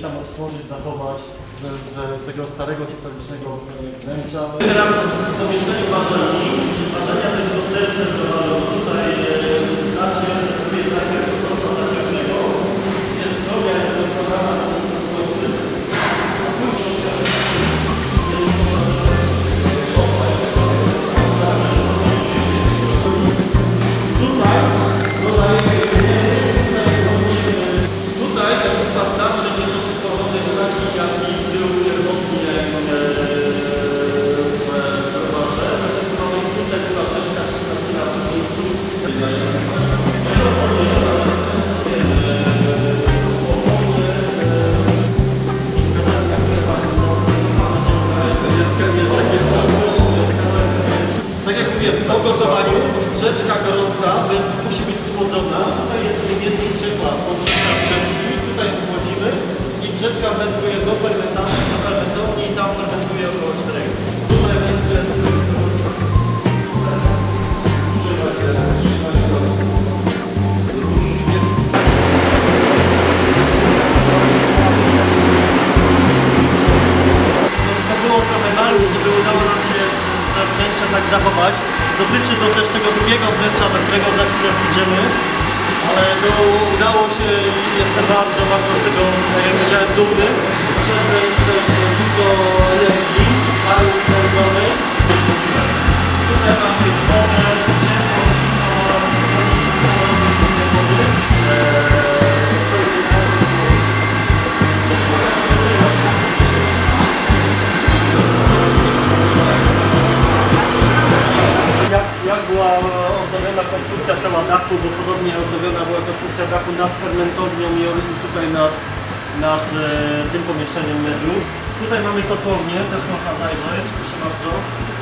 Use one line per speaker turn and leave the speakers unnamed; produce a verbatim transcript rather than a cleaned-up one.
tam odtworzyć, zachować z tego starego, historycznego wnętrza. Teraz w pomieszczeniu ważalni, ważenia tego serce, tutaj zacznie takiego zaciągnego, gdzie skrobia jest rozkładana na głosy. Tutaj dodaje tutaj ten układ naczyń nie są stworzone taki, jaki był pierwotnie w prowarze. Znaczy mamy tutaj była też kalkulacyjna w tym miejscu. Tak jak mówię, po gotowaniu brzeczka gorąca musi być schłodzona. Tutaj jest wymiennik ciepła podniesiona brzeczki. Tutaj chłodzimy i brzeczka wędruje do fermentacji, do fermentowni i tam fermentuje około czterech. Tutaj będzie to było trochę malu, żeby udało nam się te wnętrze tak zachować. Dotyczy to też tego drugiego wnętrza, do którego za chwilę pójdziemy. Ale no, udało się i jestem bardzo, bardzo z tego, jak powiedziałem, dumny. Potrzebne jest też dużo energii, parę spędzony. Tutaj mamy wodę, ciepło, zimno oraz wody. Jak, jak była ozdobiona konstrukcja cała dachu, bo podobnie ozdobiona była konstrukcja dachu nad fermentownią i tutaj nad, nad e, tym pomieszczeniem meblów. Tutaj mamy kotłownię, też można zajrzeć, proszę bardzo.